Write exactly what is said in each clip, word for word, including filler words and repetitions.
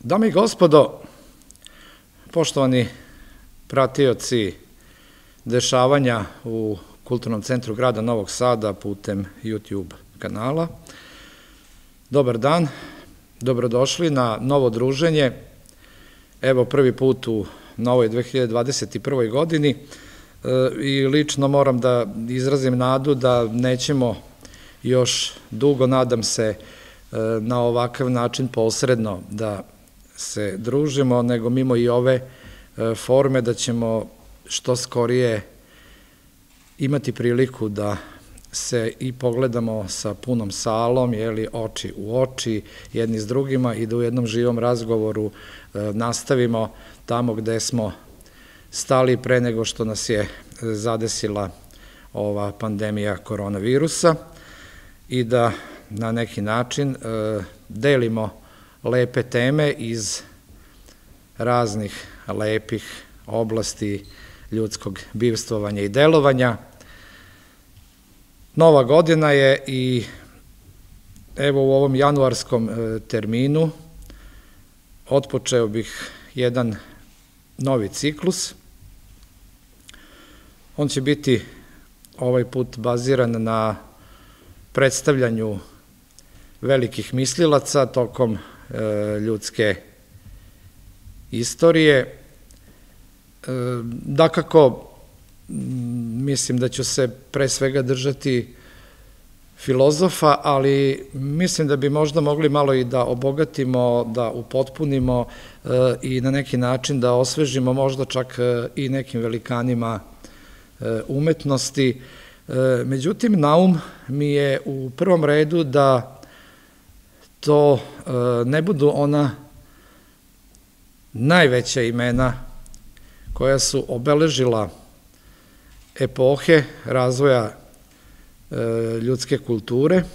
Dame i gospodo, poštovani pratioci dešavanja u Kulturnom centru grada Novog Sada putem YouTube kanala, dobar dan, dobrodošli na novo druženje, evo prvi put u novoj dve hiljade dvadeset prve. godini i lično moram da izrazim nadu da nećemo još dugo, nadam se, na ovakav način posredno da se družimo, nego mimo i ove forme da ćemo što skorije imati priliku da se i pogledamo sa punom salom, jeli, oči u oči, jedni s drugima i da u jednom živom razgovoru nastavimo tamo gde smo stali pre nego što nas je zadesila ova pandemija koronavirusa i da na neki način delimo lepe teme iz raznih lepih oblasti ljudskog bivstvovanja i delovanja. Nova godina je i evo u ovom januarskom terminu otpočeo bih jedan novi ciklus. On će biti ovaj put baziran na predstavljanju velikih mislilaca tokom ljudske istorije. Dakako, mislim da ću se pre svega držati filozofa, ali mislim da bi možda mogli malo i da obogatimo, da upotpunimo i na neki način da osvežimo možda čak i nekim velikanima umetnosti. Međutim, na um mi je u prvom redu da to ne budu ona najveća imena koja su obeležila epohe razvoja ljudske kulture,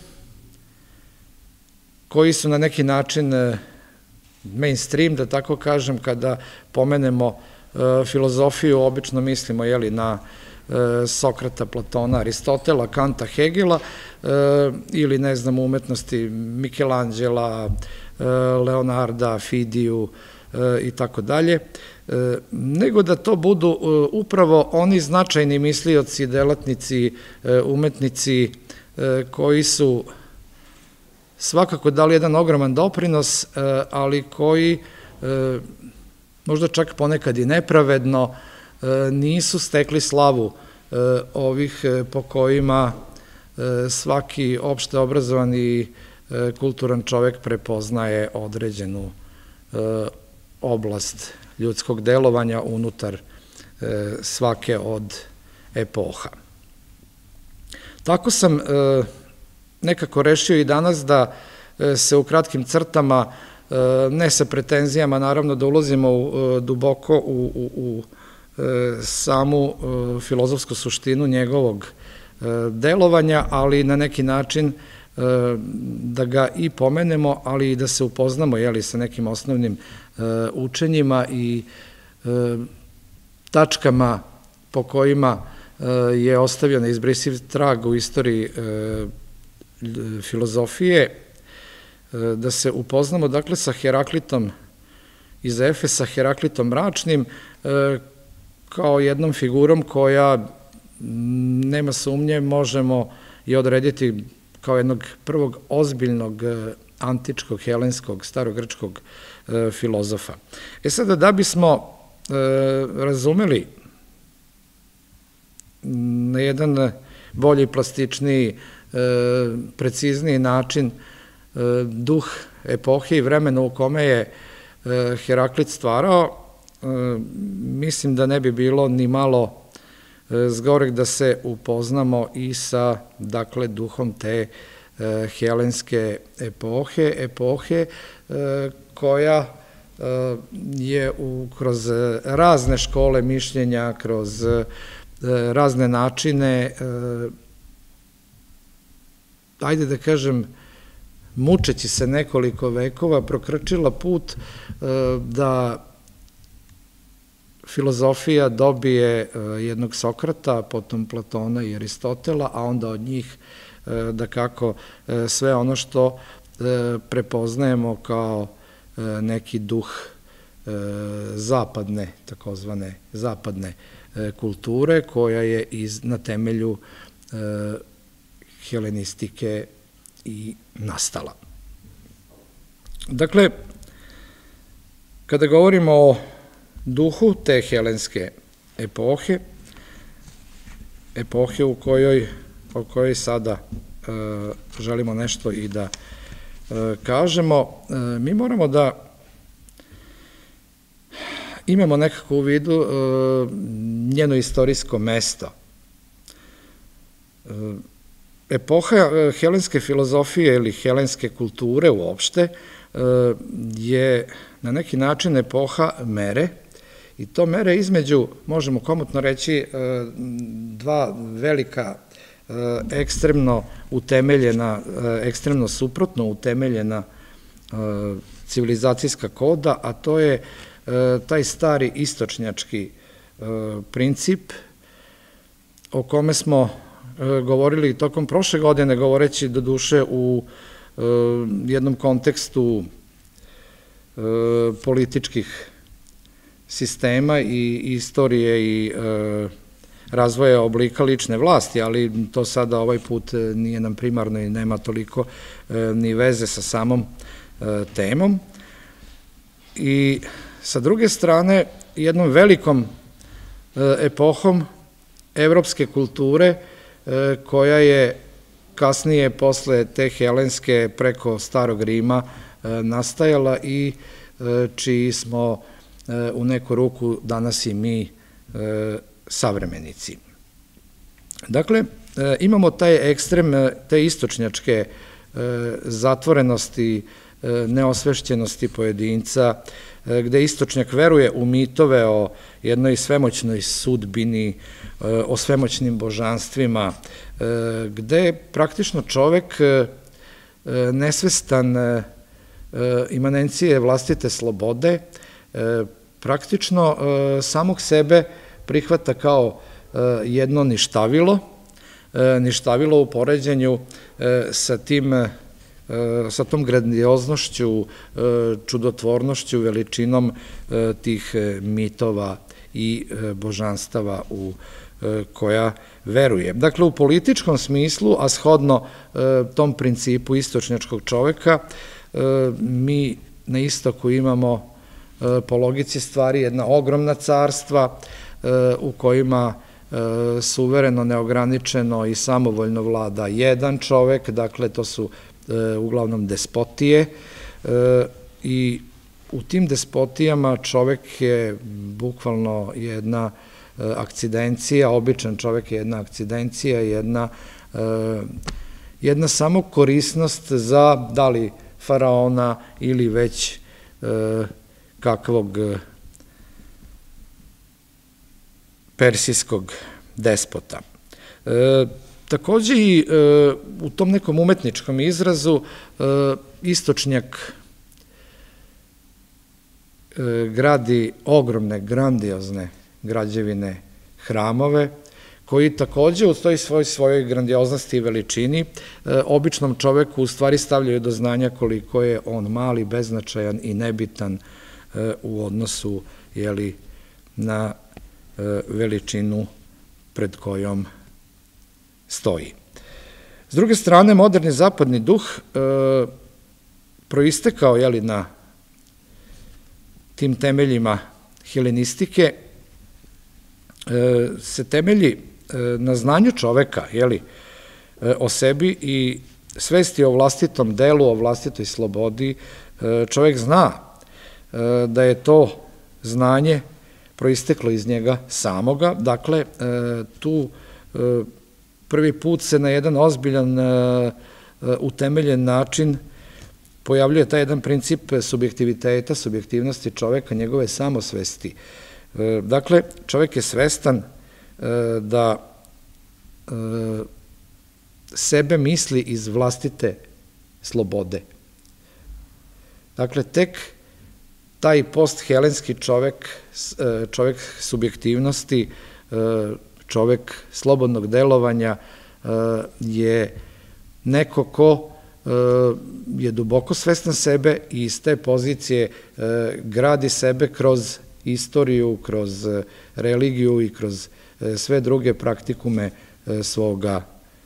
koji su na neki način mainstream, da tako kažem, kada pomenemo filozofiju, obično mislimo jeli, na Sokrata, Platona, Aristotela, Kanta, Hegela ili ne znam umetnosti Michelangela, Leonarda, Fidiju i tako dalje, nego da to budu upravo oni značajni mislioci, delatnici, umetnici koji su svakako dali jedan ogroman doprinos, ali koji možda čak ponekad i nepravedno nisu stekli slavu ovih po kojima svaki opšte obrazovan i kulturan čovek prepoznaje određenu oblast ljudskog delovanja unutar svake od epoha. Tako sam nekako rešio i danas da se u kratkim crtama, ne sa pretenzijama, naravno da ulazimo duboko u, u, u samu filozofsku suštinu njegovog delovanja, ali na neki način da ga i pomenemo, ali i da se upoznamo jeli, sa nekim osnovnim učenjima i tačkama po kojima je ostavio neizbrisiv trag u istoriji filozofije, da se upoznamo dakle sa Heraklitom iz Efesa, Heraklitom Mračnim, kao jednom figurom koja, nema sumnje, možemo i odrediti kao jednog prvog ozbiljnog antičkog, helenskog, starogrčkog filozofa. E sada, da bismo razumeli na jedan bolji, plastičniji, precizniji način duh epohe i vremena u kome je Heraklit stvarao, mislim da ne bi bilo ni malo zgoreg da se upoznamo i sa, dakle, duhom te helenske epohe, epohe koja je kroz razne škole mišljenja, kroz razne načine, ajde da kažem, mučeći se nekoliko vekova, prokrčila put da filozofija dobije jednog Sokrata, potom Platona i Aristotela, a onda od njih da kako sve ono što prepoznajemo kao neki duh zapadne, takozvane zapadne kulture, koja je na temelju helenistike i nastala. Dakle, kada govorimo o duhu te helenske epohe, epohe u kojoj, o kojoj sada želimo nešto i da kažemo, mi moramo da imamo nekako u vidu njeno istorijsko mesto. Epoha helenske filozofije ili helenske kulture uopšte je na neki način epoha mere, i to mere između, možemo komotno reći, dva velika ekstremno utemeljena, ekstremno suprotno utemeljena civilizacijska koda, a to je taj stari istočnjački princip o kome smo govorili tokom prošle godine, govoreći do duše u jednom kontekstu političkih sistema i istorije i razvoja oblika lične vlasti, ali to sada ovaj put nije nam primarno i nema toliko ni veze sa samom temom. I sa druge strane, jednom velikom epohom evropske kulture, koja je kasnije, posle te helenske, preko Starog Rima nastajala i čiji smo u neku ruku danas i mi savremenici. Dakle, imamo taj ekstrem te istočnjačke zatvorenosti, neosvešćenosti pojedinca, gde istočnjak veruje u mitove o jednoj svemoćnoj sudbini, o svemoćnim božanstvima, gde praktično čovek nesvestan imanencije vlastite slobode, praktično samog sebe prihvata kao jedno ništavilo, ništavilo u poređenju sa tim, sa tom grandioznošću, čudotvornošću, veličinom tih mitova i božanstava u koja veruje. Dakle, u političkom smislu, a shodno tom principu istočnjačkog čoveka, mi na istoku imamo po logici stvari jedna ogromna carstva u kojima suvereno, neograničeno i samovoljno vlada jedan čovek, dakle to su uglavnom despotije, i u tim despotijama čovek je bukvalno jedna akcidencija, običan čovek je jedna akcidencija, jedna, jedna samo korisnost za da li faraona ili već kakvog persijskog despota. Takođe i u tom nekom umetničkom izrazu istočnjak gradi ogromne, grandiozne građevine, hramove, koji takođe u toj svojoj grandioznosti i veličini običnom čoveku u stvari stavljaju do znanja koliko je on mali, beznačajan i nebitan u odnosu na veličinu pred kojom stoji. S druge strane, moderni zapadni duh proistekao na tim temeljima helenistike se temelji na znanju čoveka o sebi i svesti o vlastitom delu, o vlastitoj slobodi. Čovek zna da je to znanje proisteklo iz njega samoga, dakle tu prvi put se na jedan ozbiljan utemeljen način pojavljuje taj jedan princip subjektiviteta, subjektivnosti čoveka, njegove samosvesti. Dakle, čovek je svestan da sebe misli iz vlastite slobode. Dakle, tek taj post-helenski čovek, čovek subjektivnosti, čovek slobodnog delovanja je neko ko je duboko svestan sebe i iz te pozicije gradi sebe kroz istoriju, kroz religiju i kroz sve druge praktikume svoga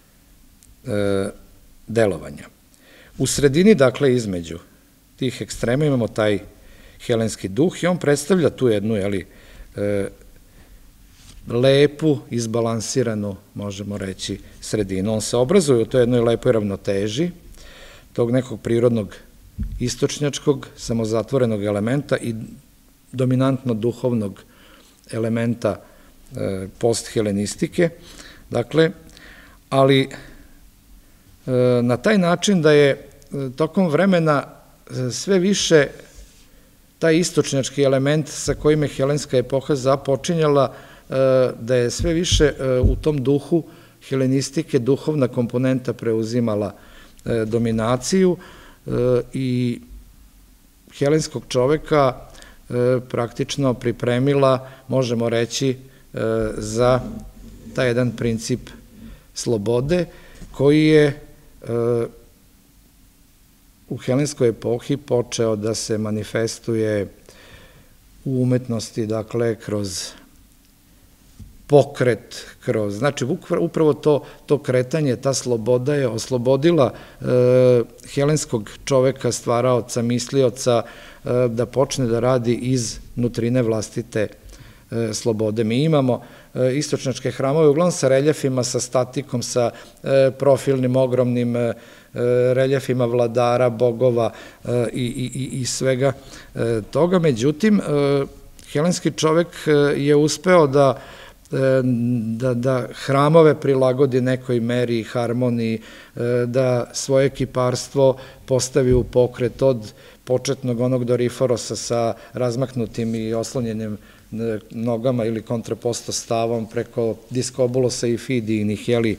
delovanja. U sredini, dakle, između tih ekstrema imamo taj helenski duh i on predstavlja tu jednu, jeli, lepu, izbalansiranu, možemo reći, sredinu. On se obrazuje u toj jednoj lepoj ravnoteži tog nekog prirodnog istočnjačkog, samozatvorenog elementa i dominantno duhovnog elementa posthelenistike. Dakle, ali na taj način da je tokom vremena sve više taj istočnjački element sa kojim je helenska epoha započinjala, da je sve više u tom duhu helenistike duhovna komponenta preuzimala dominaciju i helenskog čoveka praktično pripremila, možemo reći, za taj jedan princip slobode koji je u helenskoj epohi počeo da se manifestuje u umetnosti, dakle, kroz pokret, kroz, znači, upravo to, to kretanje, ta sloboda je oslobodila helenskog čoveka, stvaraoca, mislioca, da počne da radi iz nutrine vlastite slobode. Mi imamo istočnjačke hramove, uglavnom sa reljefima, sa statikom, sa profilnim, ogromnim reljefima vladara, bogova i svega toga. Međutim, helenski čovek je uspeo da da hramove prilagodi nekoj meri i harmoniji, da svoje kiparstvo postavi u pokret od početnog onog Doriforosa sa razmaknutim i oslonjenim nogama ili kontraposto stavom preko Diskobulosa i Fidijinih, jeli,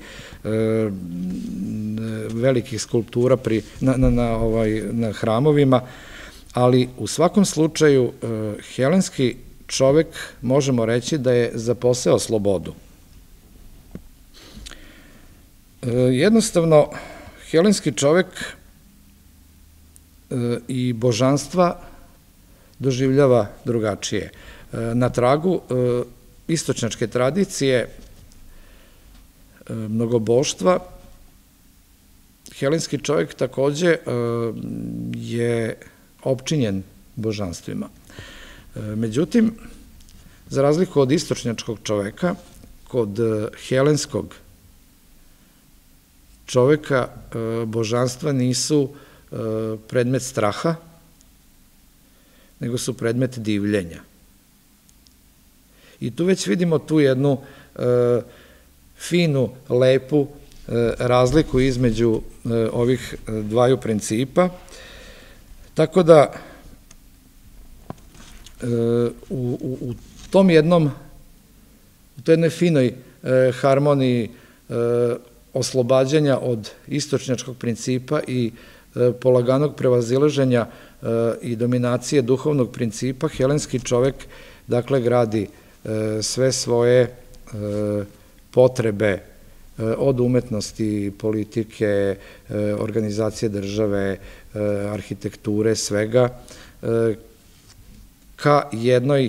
velikih skulptura na hramovima, ali u svakom slučaju helenski čovek, možemo reći, da je zaposeo slobodu. Jednostavno, helenski čovek i božanstva doživljava drugačije. Na tragu istočnjačke tradicije mnogoboštva, helenski čovek takođe je opčinjen božanstvima. Međutim, za razliku od istočnjačkog čoveka, kod helenskog čoveka božanstva nisu predmet straha, nego su predmet divljenja. I tu već vidimo tu jednu finu, lepu razliku između ovih dvaju principa, tako da u tom jednom, u toj jednoj finoj harmoniji oslobađanja od istočnjačkog principa i polaganog prevazilaženja i dominacije duhovnog principa, helenski čovek, dakle, gradi sve svoje potrebe od umetnosti, politike, organizacije države, arhitekture, svega, ka jednoj,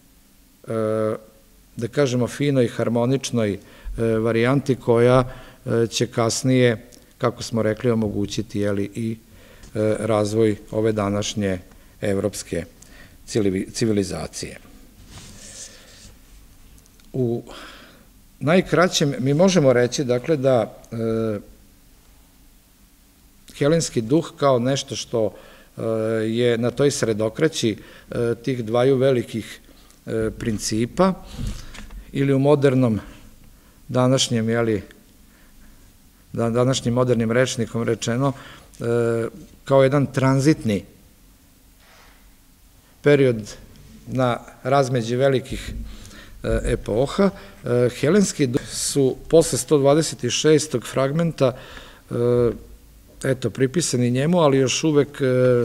da kažemo, finoj, harmoničnoj varijanti koja će kasnije, kako smo rekli, omogućiti i razvoj ove današnje evropske civilizacije. U najkraćem mi možemo reći, dakle, da helenski duh kao nešto što je na toj sredokraći tih dvaju velikih principa ili u modernom današnjem, jeli, današnjim modernim rečnikom rečeno, kao jedan tranzitni period na razmeđi velikih epoha, helenski duh su posle sto dvadeset šestog fragmenta eto, pripisani njemu, ali još uvek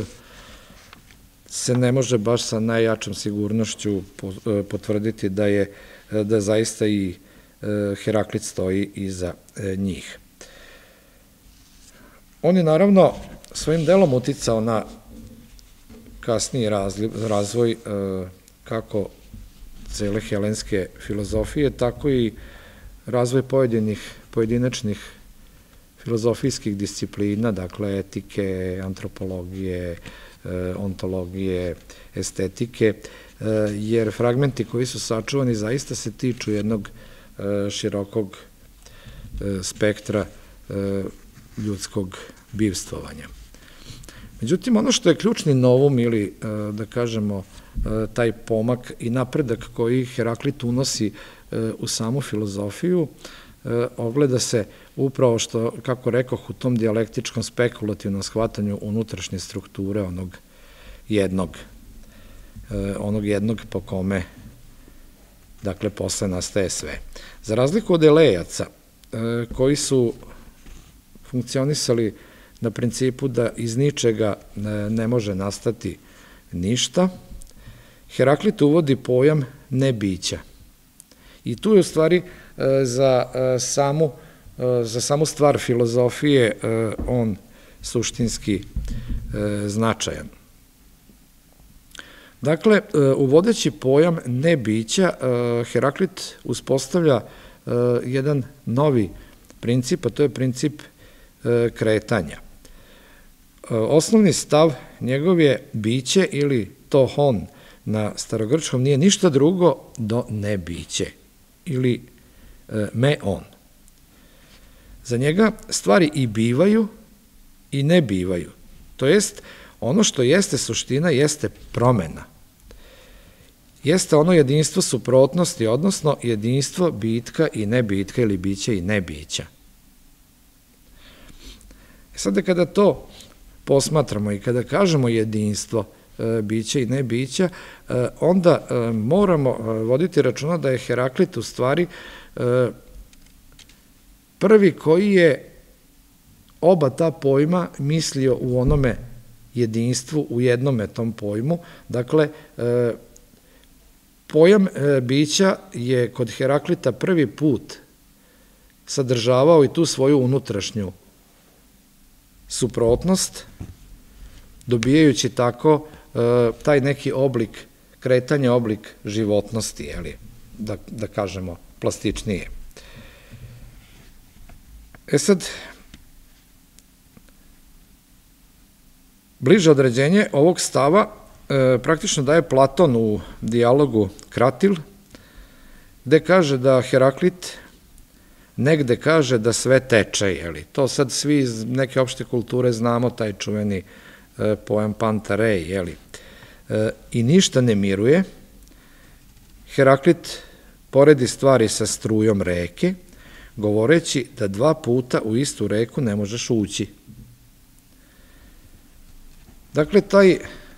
se ne može baš sa najjačom sigurnošću potvrditi da je da zaista i Heraklit stoji iza njih. On je naravno svojim delom uticao na kasniji razvoj kako cele helenske filozofije, tako i razvoj pojedinih, pojedinačnih filozofijskih disciplina, dakle etike, antropologije, ontologije, estetike, jer fragmenti koji su sačuvani zaista se tiču jednog širokog spektra ljudskog bivstvovanja. Međutim, ono što je ključni novum ili, da kažemo, taj pomak i napredak koji Heraklit unosi u samu filozofiju, ogleda se upravo što, kako rekoh, u tom dijalektičkom spekulativnom shvatanju unutrašnje strukture onog jednog, onog jednog po kome, dakle, posle nastaje sve. Za razliku od Elejaca, koji su funkcionisali na principu da iz ničega ne može nastati ništa, Heraklit uvodi pojam nebića. I tu je u stvari za samu, za samu stvar filozofije on suštinski značajan. Dakle, uvodeći pojam nebića, Heraklit uspostavlja jedan novi princip, a to je princip kretanja. Osnovni stav njegov je biće ili to hon na starogrčkom nije ništa drugo do nebiće ili me on. Za njega stvari i bivaju i ne bivaju. To jest, ono što jeste suština jeste promena. Jeste ono jedinstvo suprotnosti, odnosno jedinstvo bitka i nebitka ili bića i nebića. Sada kada to posmatramo i kada kažemo jedinstvo bića i nebića, onda moramo voditi računa da je Heraklit u stvari prvi koji je oba ta pojma mislio u onome jedinstvu, u jednome tom pojmu. Dakle, pojam bića je kod Heraklita prvi put sadržavao i tu svoju unutrašnju suprotnost, dobijajući tako taj neki oblik kretanja, oblik životnosti, da kažemo plastičnije. E sad, bliže određenje ovog stava praktično daje Platon u dijalogu Kratil, gde kaže da Heraklit negde kaže da sve teče, jeli. To sad svi iz neke opšte kulture znamo, taj čuveni pojam pantarei, jeli. I ništa ne miruje. Heraklit poredi stvari sa strujom reke, govoreći da dva puta u istu reku ne možeš ući. Dakle, taj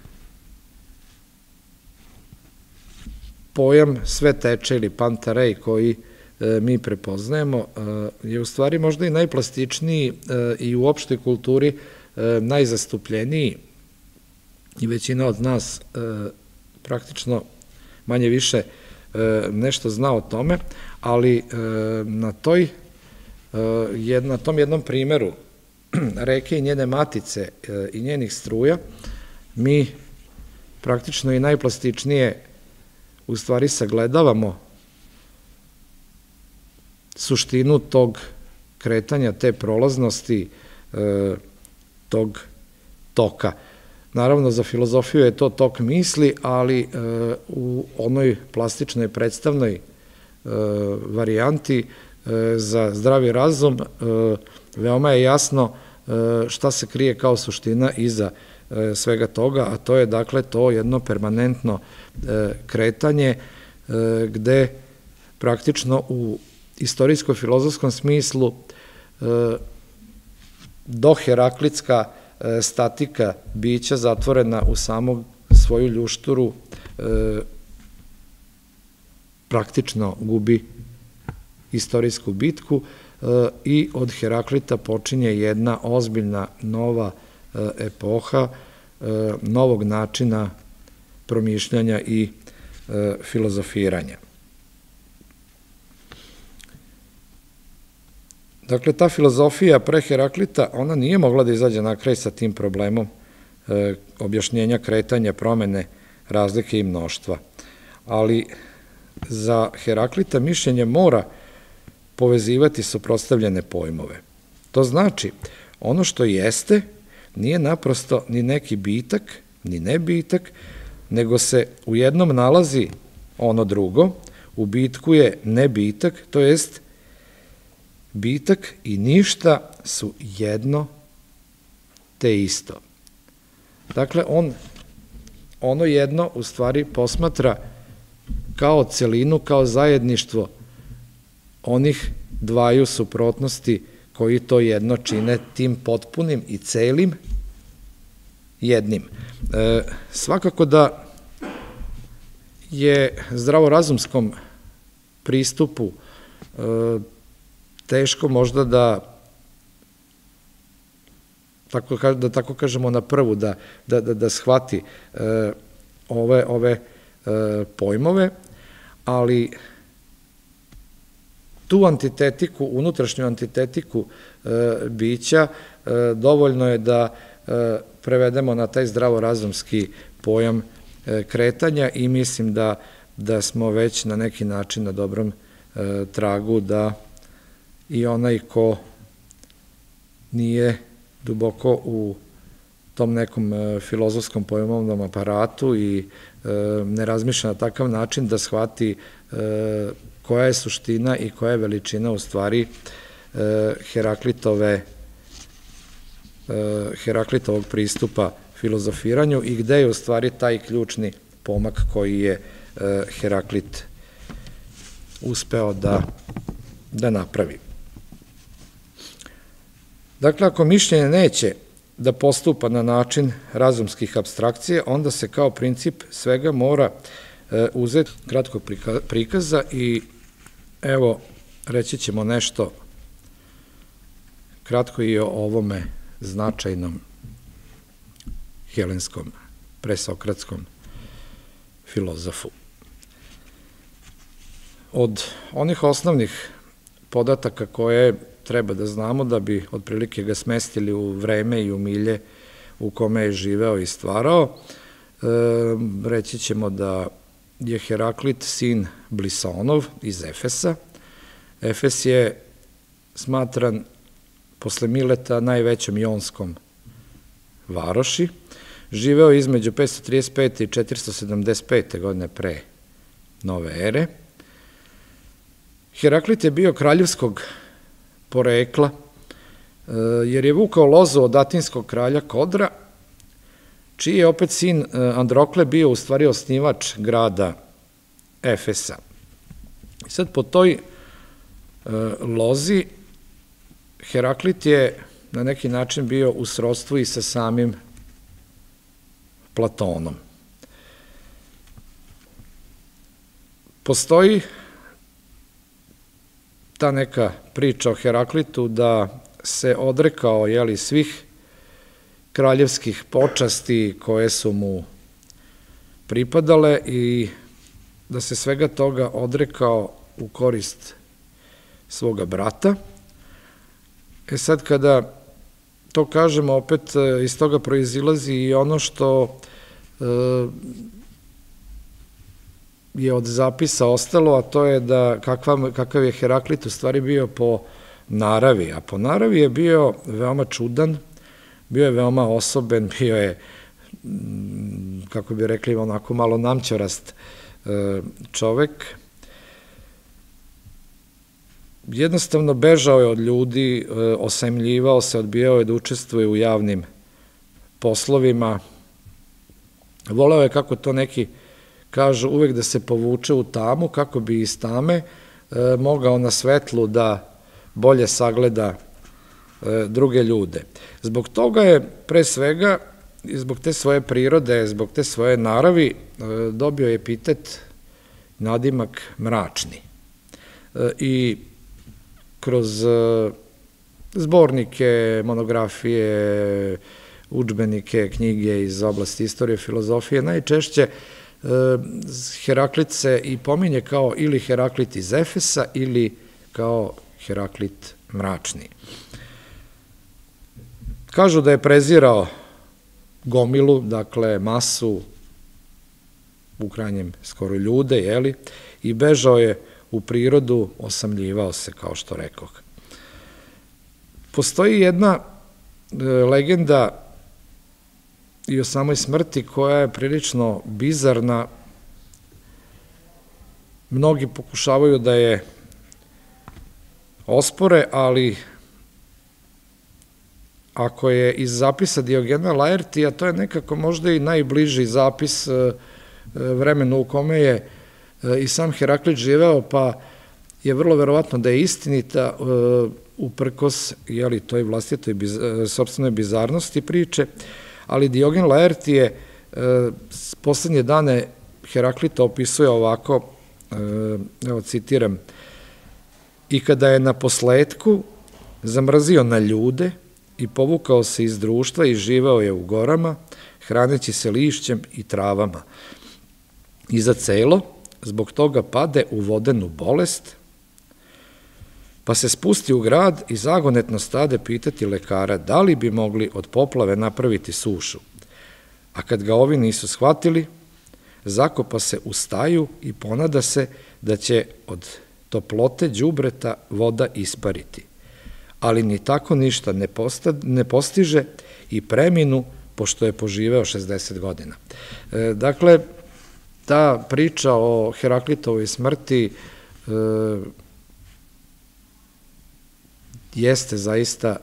pojam sve teče ili pantarei koji mi prepoznajemo je u stvari možda i najplastičniji i u opštoj kulturi najzastupljeniji i većina od nas praktično manje više nešto zna o tome, ali na toj, na tom jednom primeru reke i njene matice i njenih struja mi praktično i najplastičnije u stvari sagledavamo suštinu tog kretanja, te prolaznosti, tog toka. Naravno, za filozofiju je to tok misli, ali u onoj plastičnoj predstavnoj varijanti za zdravi razum veoma je jasno šta se krije kao suština iza svega toga, a to je dakle to jedno permanentno kretanje gde praktično u istorijsko-filozofskom smislu doheraklitska statika bića zatvorena u samu svoju ljušturu praktično gubi istorijsku bitku i od Heraklita počinje jedna ozbiljna nova epoha novog načina promišljanja i filozofiranja. Dakle, ta filozofija pre Heraklita, ona nije mogla da izađe na kraj sa tim problemom e, objašnjenja kretanja, promene, razlike i mnoštva. Ali za Heraklita mišljenje mora povezivati suprotstavljene pojmove. To znači, ono što jeste nije naprosto ni neki bitak, ni nebitak, nego se u jednom nalazi ono drugo, u bitku je nebitak, to jest bitak i ništa su jedno te isto. Dakle, on ono jedno u stvari posmatra kao celinu, kao zajedništvo onih dvaju suprotnosti koji to jedno čine tim potpunim i celim jednim. E, svakako da je zdravorazumskom pristupu e, teško možda da tako, da tako kažemo na prvu, da, da, da, da shvati e, ove, ove e, pojmove, ali tu antitetiku, unutrašnju antitetiku e, bića, e, dovoljno je da e, prevedemo na taj zdravorazumski pojam e, kretanja i mislim da, da smo već na neki način na dobrom e, tragu da i onaj ko nije duboko u tom nekom e, filozofskom pojmovnom aparatu i e, ne razmišlja na takav način da shvati e, koja je suština i koja je veličina u stvari e, Heraklitove e, Heraklitovog pristupa filozofiranju i gde je u stvari taj ključni pomak koji je e, Heraklit uspeo da, da napravi. Dakle, ako mišljenje neće da postupa na način razumskih apstrakcija, onda se kao princip svega mora uzeti kratkog prikaza i evo, reći ćemo nešto kratko i o ovome značajnom helenskom, presokratskom filozofu. Od onih osnovnih podataka koje treba da znamo da bi otprilike ga smestili u vreme i u milje u kome je živeo i stvarao, reći ćemo da je Heraklit sin Blisonov iz Efesa. Efes je smatran posle Mileta najvećom jonskom varoši. Živeo između petsto trideset pete i četiristo sedamdeset pete godine pre nove ere. Heraklit je bio kraljevskog porekla, jer je vukao lozu od atinskog kralja Kodra, čiji je opet sin Androkle bio u stvari osnivač grada Efesa. I sad po toj lozi Heraklit je na neki način bio u srodstvu i sa samim Platonom. Postoji ta neka priča o Heraklitu da se odrekao jeli, svih kraljevskih počasti koje su mu pripadale i da se svega toga odrekao u korist svoga brata. E sad kada to kažemo, opet iz toga proizilazi i ono što je od zapisa ostalo, a to je da kakav je Heraklit u stvari bio po naravi, a po naravi je bio veoma čudan, bio je veoma osoben, bio je, kako bi rekli, onako malo namćorast čovek. Jednostavno bežao je od ljudi, osemljivao se, odbijao je da učestvuje u javnim poslovima. Voleo je, kako to neki kažu, uvek da se povuče u tamu, kako bi iz tame mogao na svetlu da bolje sagleda druge ljude. Zbog toga je, pre svega, i zbog te svoje prirode, zbog te svoje naravi, dobio je epitet, nadimak mračni. I kroz zbornike, monografije, udžbenike, knjige iz oblasti istorije, filozofije, najčešće Heraklit se i pominje kao ili Heraklit iz Efesa ili kao Heraklit mračniji. Kažu da je prezirao gomilu, dakle masu, u krajnjem skoro ljude, jeli, i bežao je u prirodu, osamljivao se, kao što rekoh. Postoji jedna legenda i o samoj smrti koja je prilično bizarna. Mnogi pokušavaju da je ospore, ali ako je iz zapisa Diogena Laertija, to je nekako možda i najbliži zapis vremenu u kome je i sam Heraklit živeo, pa je vrlo verovatno da je istinita uprkos toj vlastitoj sopstvenoj bizarnosti priče, ali Diogen Laertije poslednje dane Heraklita opisuje ovako, evo citiram: "I kada je na posledku zamrzio na ljude i povukao se iz društva i živeo je u gorama, hraneći se lišćem i travama. I za celo, zbog toga pade u vodenu bolest, pa se spusti u grad i zagonetno stade pitati lekara da li bi mogli od poplave napraviti sušu. A kad ga ovi nisu shvatili, zakopa se u staju i ponada se da će od toplote đubreta voda ispariti. Ali ni tako ništa ne postiže i preminu, pošto je poživeo šezdeset godina." Dakle, ta priča o Heraklitovoj smrti jeste zaista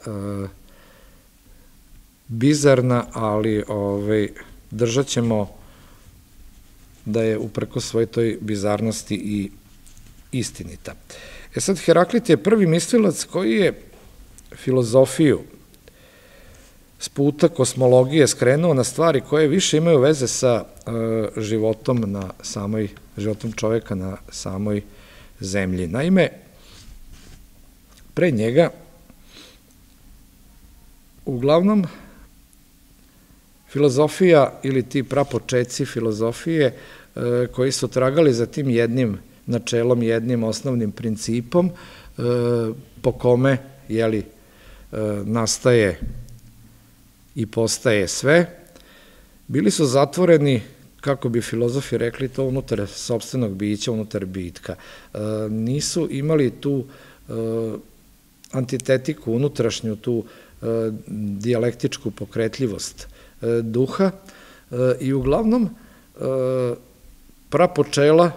bizarna, ali držat ćemo da je uprkos svoj toj bizarnosti i istinita. E sad, Heraklit je prvi mislilac koji je filozofiju s puta kosmologije skrenuo na stvari koje više imaju veze sa životom na samoj, životom čoveka na samoj zemlji. Naime, pre njega, uglavnom, filozofija ili ti prapočeci filozofije koji su tragali za tim jednim načelom, jednim osnovnim principom po kome, jeli, nastaje i postaje sve, bili su zatvoreni, kako bi filozofi rekli, to unutar sopstvenog bića, unutar bitka. Nisu imali tu antitetiku, unutrašnju, tu dijalektičku pokretljivost duha i uglavnom prapočela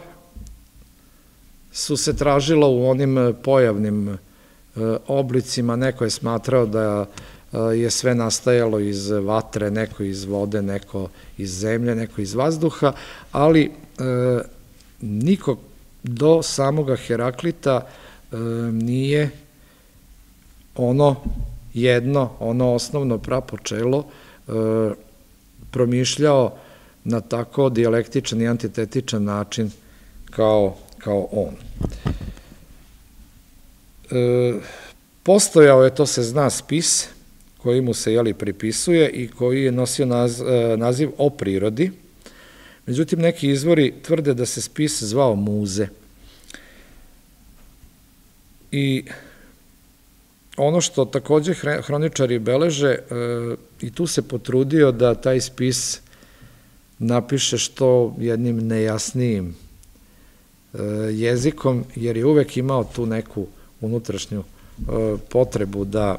su se tražila u onim pojavnim oblicima. Neko je smatrao da je sve nastajalo iz vatre, neko iz vode, neko iz zemlje, neko iz vazduha, ali niko do samoga Heraklita nije ono jedno, ono osnovno prapočelo promišljao na tako dijalektičan i antitetičan način kao on. Postojao je, to se zna, spis koji mu se, jeli, pripisuje i koji je nosio naziv O prirodi. Međutim, neki izvori tvrde da se spis zvao Muze. I ono što takođe hroničari beleže, i tu se potrudio da taj spis napiše što jednim nejasnijim jezikom, jer je uvek imao tu neku unutrašnju potrebu da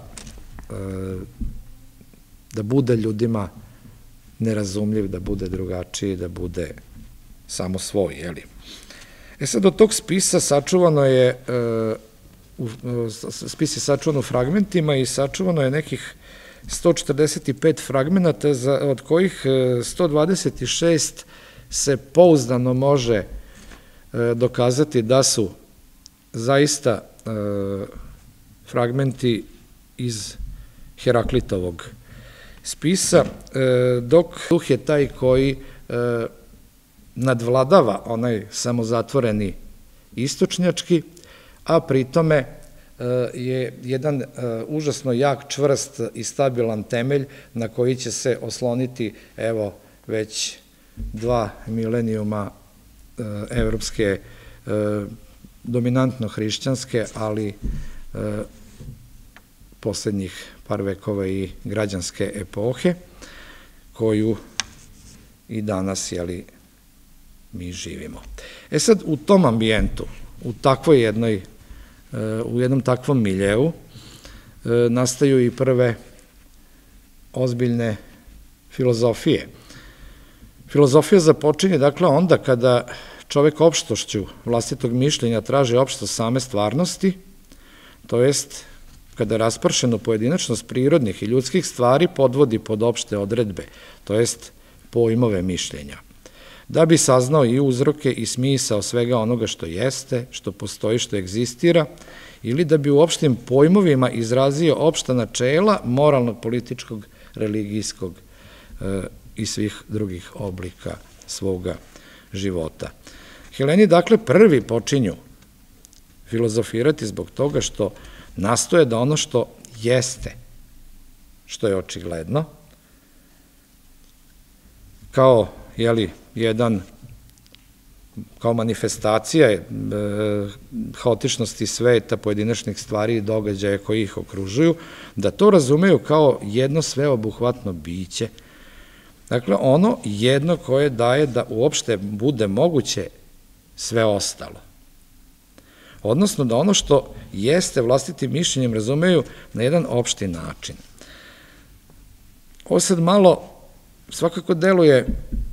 da bude ljudima nerazumljiv, da bude drugačiji, da bude samo svoj, jeli. E sad, od tog spisa sačuvano je, spis je sačuvan u fragmentima i sačuvano je nekih sto četrdeset pet fragmenata, od kojih sto dvadeset šest se pouzdano može dokazati da su zaista fragmenti iz Heraklitovog spisa, dok duh je taj koji nadvladava onaj samozatvoreni istočnjački, a pritome je jedan užasno jak, čvrst i stabilan temelj na koji će se osloniti, evo, već dva milenijuma evropske, dominantno hrišćanske, ali poslednjih par vekova i građanske epohe, koju i danas, jeli, mi živimo. E sad, u tom ambijentu, u takvoj jednoj, u jednom takvom miljeu, nastaju i prve ozbiljne filozofije. Filozofija započinje, dakle, onda kada čovek opštošću vlastitog mišljenja traži opštost same stvarnosti, to jest kada raspršenu pojedinačnost prirodnih i ljudskih stvari podvodi pod opšte odredbe, to jest pojmove mišljenja, da bi saznao i uzroke i smisao svega onoga što jeste, što postoji, što egzistira, ili da bi u opštim pojmovima izrazio opšta načela moralnog, političkog, religijskog i svih drugih oblika svoga života. Heleni, dakle, prvi počinju filozofirati zbog toga što nastoje da ono što jeste, što je očigledno, kao, jeli, jedan, kao manifestacija haotičnosti sveta, pojedinačnih stvari i događaja koji ih okružuju, da to razumeju kao jedno sveobuhvatno biće. Dakle, ono jedno koje daje da uopšte bude moguće sve ostalo. Odnosno da ono što jeste vlastitim mišljenjem razumeju na jedan opšti način. Ovo sad malo svakako deluje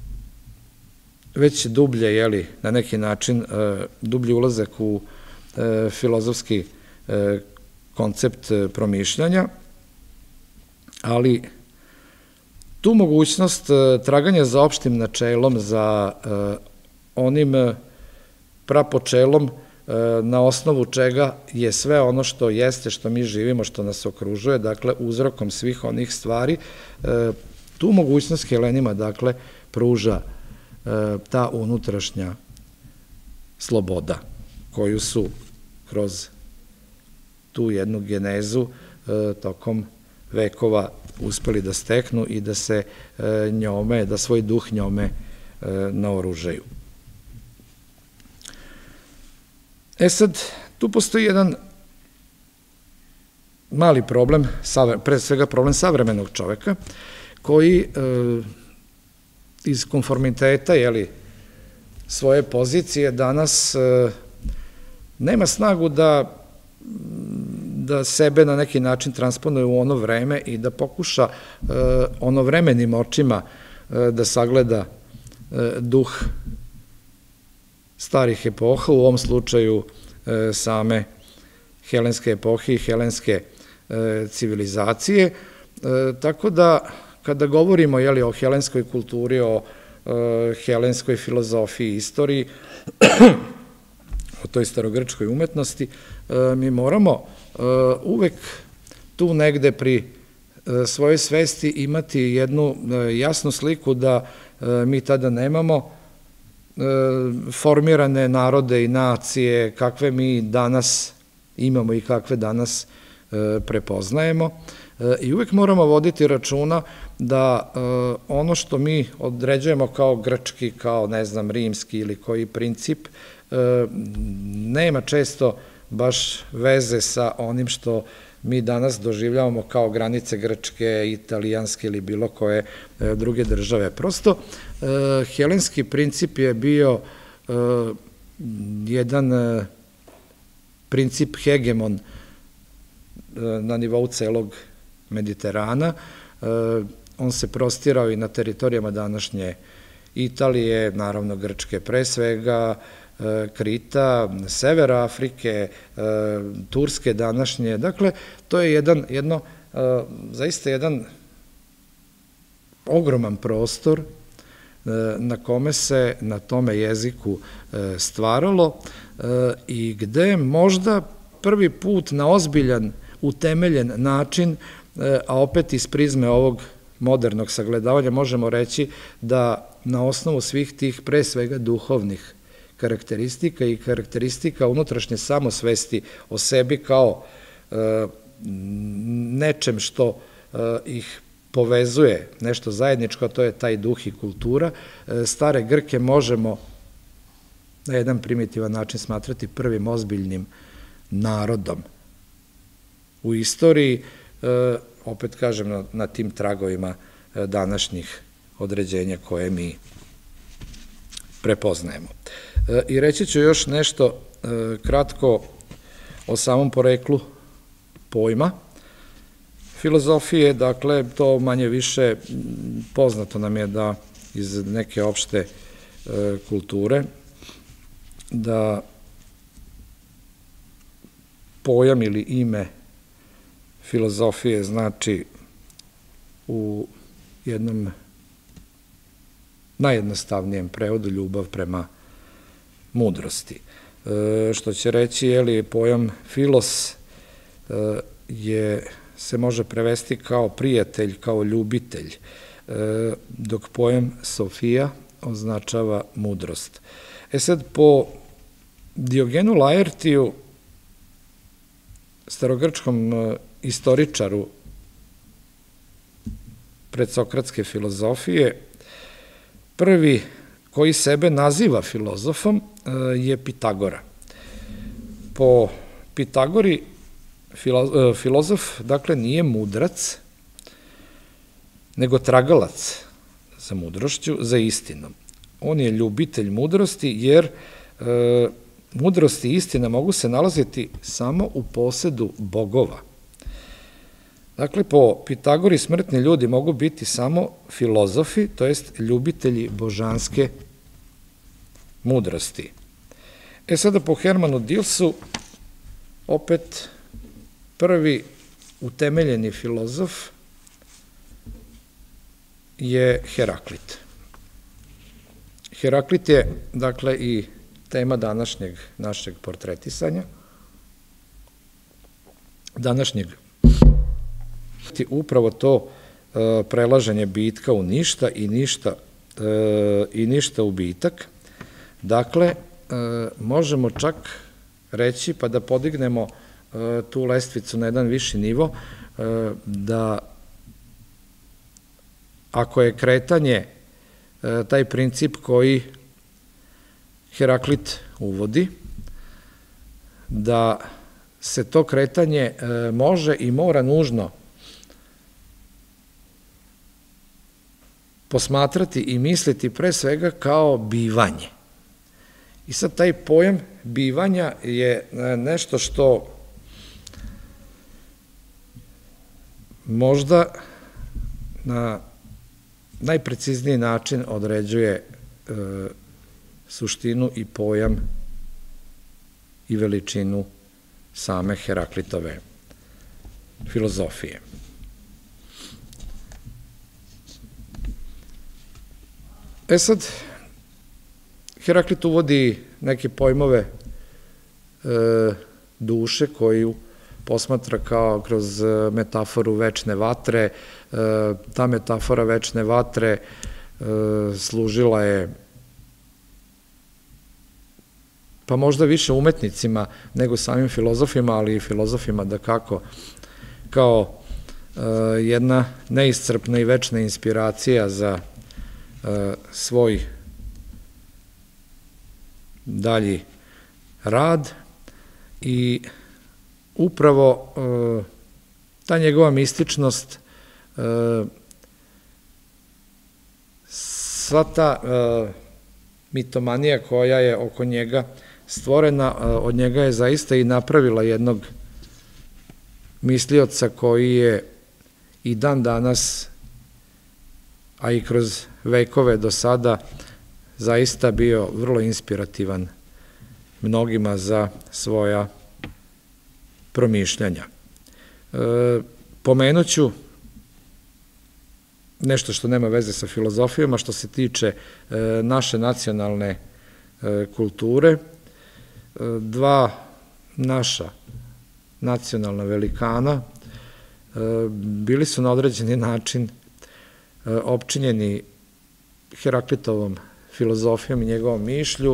već dublje, jeli, na neki način dublji ulazak u filozofski koncept promišljanja, ali tu mogućnost traganja za opštim načelom, za onim prapočelom na osnovu čega je sve ono što jeste, što mi živimo, što nas okružuje, dakle, uzrokom svih onih stvari, tu mogućnost Helenima, dakle, pruža ta unutrašnja sloboda, koju su kroz tu jednu genezu tokom vekova uspeli da steknu i da se njome, da svoj duh njome naoružaju. E sad, tu postoji jedan mali problem, pre svega problem savremenog čoveka, koji iz konformiteta, jeli, svoje pozicije danas nema snagu da da sebe na neki način transponuje u ono vreme i da pokuša ono vremenim očima da sagleda duh starih epoha, u ovom slučaju same helenske epohe i helenske civilizacije, tako da kada govorimo, jeli, o helenskoj kulturi, o helenskoj filozofiji i istoriji, o toj starogrčkoj umetnosti, mi moramo uvek tu negde pri svojoj svesti imati jednu jasnu sliku da mi tada nemamo formirane narode i nacije kakve mi danas imamo i kakve danas prepoznajemo, i uvek moramo voditi računa da ono što mi određujemo kao grčki, kao, ne znam, rimski ili koji princip, nema često baš veze sa onim što mi danas doživljavamo kao granice grčke, italijanske ili bilo koje druge države. Prosto, helenski princip je bio jedan princip hegemon na nivou celog Mediterana. On se prostirao i na teritorijama današnje Italije, naravno Grčke pre svega, Krita, severa Afrike, Turske današnje. Dakle, to je jedan, jedno, zaista jedan ogroman prostor na kome se na tome jeziku stvaralo i gde možda prvi put na ozbiljan, utemeljen način, a opet iz prizme ovog modernog sagledavanja možemo reći da na osnovu svih tih pre svega duhovnih karakteristika i karakteristika unutrašnje samosvesti o sebi kao nečem što ih povezuje, nešto zajedničko, a to je taj duh i kultura, stare Grke možemo na jedan primitivan način smatrati prvim ozbiljnim narodom u istoriji opet kažem na tim tragovima današnjih određenja koje mi prepoznajemo. I reći ću još nešto kratko o samom poreklu pojma filozofije, dakle, to manje više poznato nam je da iz neke opšte kulture, da pojam ili ime filozofije znači u jednom najjednostavnijem prevodu ljubav prema mudrosti. Što će reći, je li pojam filos je, se može prevesti kao prijatelj, kao ljubitelj, dok pojam sofija označava mudrost. E sad, po Diogenu Laertiju, starogrčkom istoričaru predsokratske filozofije, prvi koji sebe naziva filozofom je Pitagora. Po Pitagori filozof, dakle, nije mudrac, nego tragalac za mudrošću, za istinom. On je ljubitelj mudrosti, jer mudrost i istina mogu se nalaziti samo u posedu bogova. Dakle, po Pitagori smrtni ljudi mogu biti samo filozofi, to jest ljubitelji božanske mudrosti. E sada, po Hermanu Dilsu, opet prvi utemeljeni filozof je Heraklit. Heraklit je, dakle, i tema današnjeg našeg portretisanja, današnjeg upravo to prelaženje bitka u ništa i ništa i ništa u bitak. Dakle, možemo čak reći, pa da podignemo tu lestvicu na jedan viši nivo, da ako je kretanje taj princip koji Heraklit uvodi, da se to kretanje može i mora nužno posmatrati i misliti pre svega kao bivanje. I sad taj pojam bivanja je nešto što možda na najprecizniji način određuje suštinu i pojam i veličinu same Heraklitove filozofije. E sad, Heraklit uvodi neke pojmove duše koju posmatra kao kroz metaforu večne vatre. Ta metafora večne vatre služila je pa možda više umetnicima nego samim filozofima, ali i filozofima da kako, kao jedna neiscrpna i večna inspiracija za svoj dalji rad i upravo ta njegova mističnost, sva ta mitomanija koja je oko njega stvorena, od njega je zaista i napravila jednog mislioca koji je i dan danas, a i kroz vekove do sada, zaista bio vrlo inspirativan mnogima za svoja promišljanja. Pomenuću nešto što nema veze sa filozofijom, a što se tiče naše nacionalne kulture. Dva naša nacionalna velikana bili su na određeni način opčinjeni Heraklitovom filozofijom i njegovom mišlju.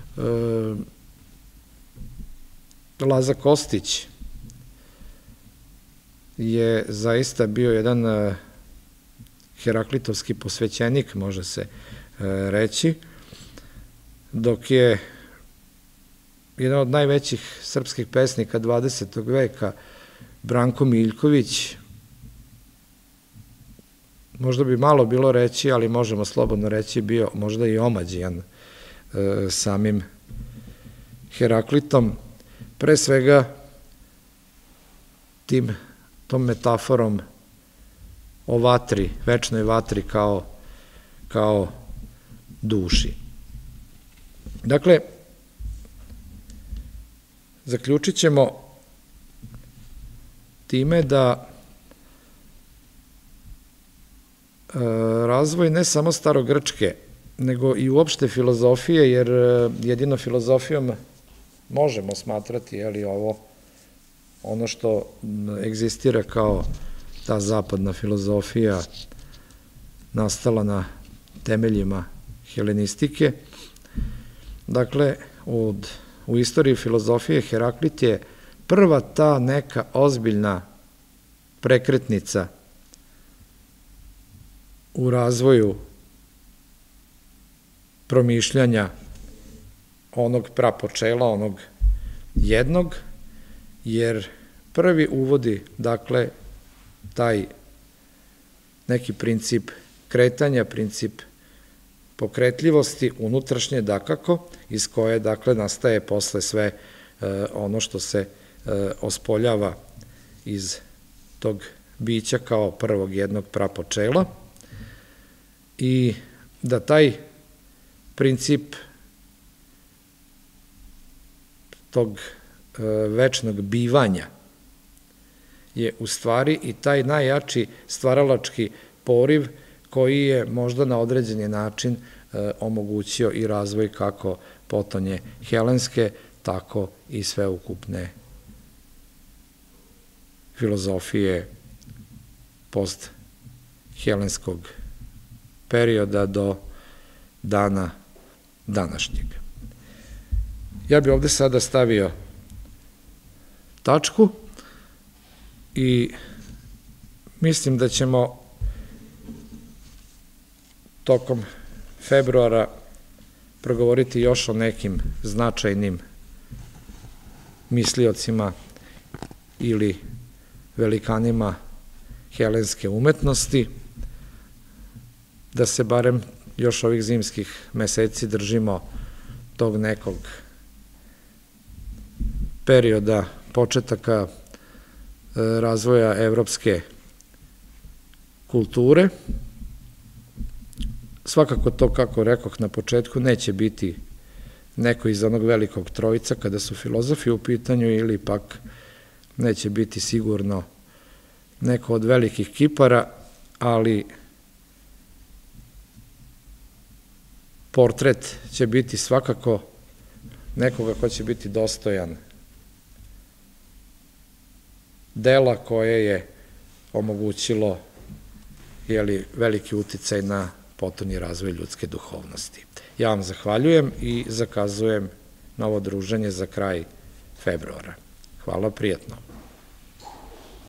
Laza Kostić je zaista bio jedan heraklitovski posvećenik, može se reći, dok je jedan od najvećih srpskih pesnika dvadesetog veka, Branko Miljković, možda bi malo bilo reći, ali možemo slobodno reći, bio možda i omađijan samim Heraklitom, pre svega tim, tom metaforom o vatri, večnoj vatri kao, kao duši. Dakle, zaključit ćemo time da e, razvoj ne samo starogrčke, nego i uopšte filozofije, jer jedino filozofijom možemo smatrati, jeli, ovo, ono što egzistira kao ta zapadna filozofija nastala na temeljima helenistike. Dakle, od, u istoriji filozofije Heraklit je prva ta neka ozbiljna prekretnica u razvoju promišljanja onog prapočela, onog jednog, jer prvi uvodi, dakle, taj neki princip kretanja, princip pokretljivosti, unutrašnje dakako, iz koje, dakle, nastaje posle sve ono što se ospoljava iz tog bića kao prvog jednog prapočela, i da taj princip tog večnog bivanja je u stvari i taj najjači stvaralački poriv koji je možda na određeni način omogućio i razvoj kako potonje helenske, tako i sveukupne filozofije post-helenskog perioda do dana današnjeg. Ja bih ovde sada stavio tačku i mislim da ćemo tokom februara progovoriti još o nekim značajnim misliocima ili velikanima helenske umetnosti, da se barem još ovih zimskih meseci držimo tog nekog perioda početaka razvoja evropske kulture. Svakako to, kako rekoh na početku, neće biti neko iz onog velikog trojica kada su filozofi u pitanju, ili pak neće biti sigurno neko od velikih kipara, ali portret će biti svakako nekoga ko će biti dostojan dela koje je omogućilo, jeli, veliki uticaj na potonji razvoj ljudske duhovnosti. Ja vam zahvaljujem i zakazujem novo druženje za kraj februara. Hvala, prijatno.